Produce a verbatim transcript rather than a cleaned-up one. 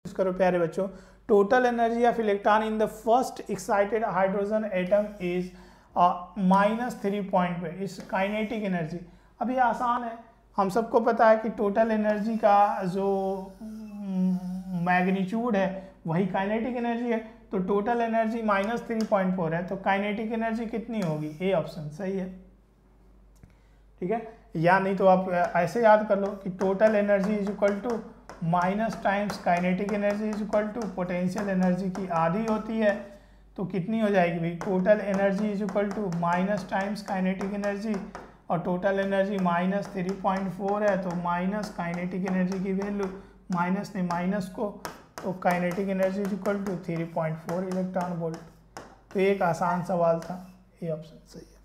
करो प्यारे बच्चों, total energy of electron in the first excited hydrogen atom is minus three point पे इस काइनेटिक एनर्जी। अब ये आसान है, हम सबको पता है कि टोटल एनर्जी का जो मैग्नीट्यूड है वही काइनेटिक एनर्जी है, तो total energy minus three point four है, तो काइनेटिक एनर्जी कितनी होगी? ए ऑप्शन सही है। ठीक है, या नहीं तो आप ऐसे याद कर लो कि total energy is equal to minus times kinetic energy is equal to potential energy की आधी होती है, तो कितनी हो जाएगी भाई? Total energy is equal to minus times kinetic energy, और total energy minus three point four है, तो माइनस काइनेटिक एनर्जी की वैल्यू, माइनस ने माइनस को, तो kinetic energy is equal to three point four electron volt. तो एक आसान सवाल था, ये ऑप्शन सही है।